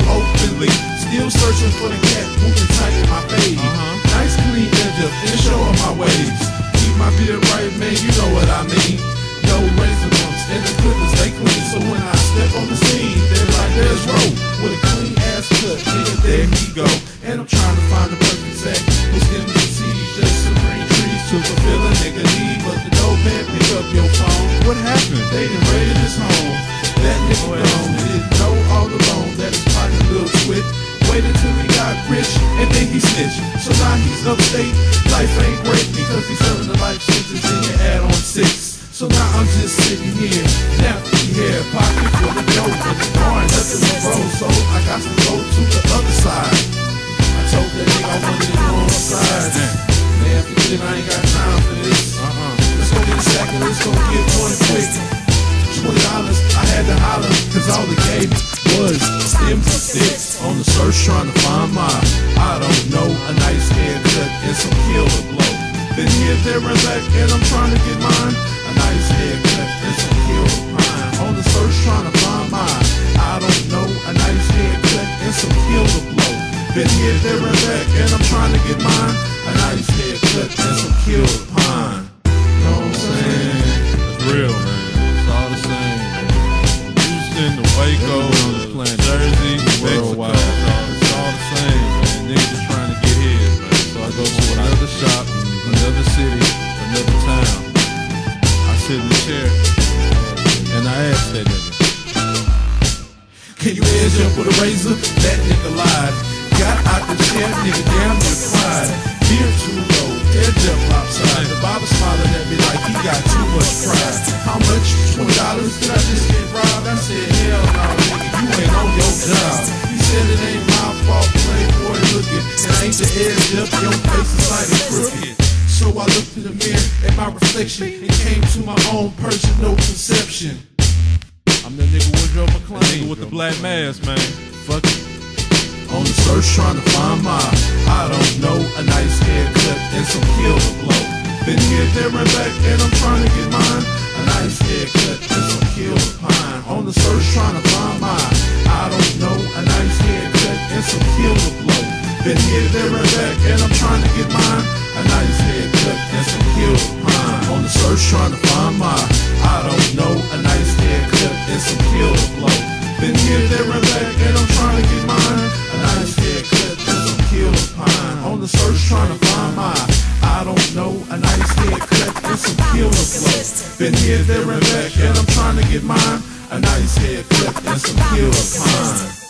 openly. Still searching for the cat moving tight in my fade. Nice clean edge up and show on my waves. Keep my beard right, man, you know what I mean. No razor bumps and the clippers they clean. So when I step on the scene, they're like, there's Ro with a clean ass cut, nigga, there he go. And I'm trying to find the perfect sack. Who's MCs, just some green trees to fulfill a nigga need. But the dope man pick up your phone. What happened? They done raided his home. That nigga gone, didn't know all along that his pocket little twit. Waited till he got rich and then he snitched. So now he's upstate. Life ain't great because he's serving the life sentence and you add on 6. So now I'm just sitting here, napkin hair, pocket full of dope, and the barn nothing but roll. So I got to go to the other side. I told that nigga I wanted to go on the side. Man, forget I ain't got time for this. Let's go get a sack and let's go get one quick. $20, I had to holler, cause all they gave me was stems and sticks. On the search trying to find my, I don't know, a nice haircut and some killer blow. Been here, there, and back, and I'm trying to get mine. A nice haircut and some killer pine. On the search trying to find mine. I don't know, a nice haircut and some killer blow. Been here, there, and back, and I'm trying to get mine. A nice haircut and some killer pine. Know what I'm saying? That's real, man. It's all the same. Houston, the Waco, Jersey, Mexico. It's all the same, man. Niggas just trying to get his, man. So I go to another shop, another city, another town. I sit in the chair, and I ask that nigga, can you edge up with a razor? That nigga lied. Got out the chair, nigga damn near cried. Beard too low, edge up lopside. The barber smiling at me like he got too much pride. How much? $20? Did I just get robbed? I said, hell no, nigga, you ain't on your job. He said it ain't my fault, playboy looking. It ain't the edge up, your face is slightly crooked. So I looked in the mirror at my reflection and came to my own personal conception. I'm that nigga Woodrow McClain, nigga with the black mask, man. Fuck it. On the search trying to find my, I don't know, a nice haircut and some killer blow. Been here, there, and back, and I'm trying to get mine. A nice haircut and some killer pine. On the search trying to find mine. I don't know, a nice haircut and some killer blow. Been here, there, and back, and I'm trying to get mine. A nice haircut and some killer pine. On the search trying to find mine. I don't know, a nice haircut and some killer blow. Been here, there, and back, and I'm trying to get mine. A nice haircut and some killer pine. On the search trying to find mine. I don't know, a nice haircut and some killer blow. Been here, there, and back, and I'm trying to get mine. A nice haircut and some killer pine.